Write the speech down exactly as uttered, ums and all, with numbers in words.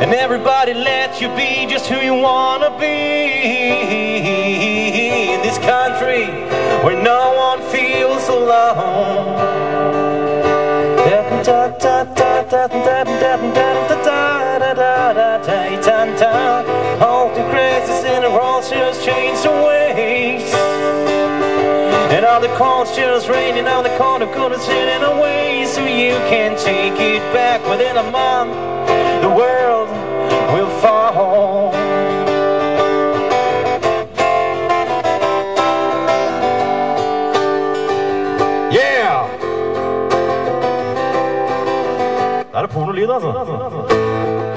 and everybody lets you be just who you wanna be. In this country where no one feels alone. All the crazes in the world just change the ways, and all the calls just raining on the corner, gonna sit in a way, so you can take it back within a month. The world will fall. Yeah! Der er porno lyd, altså.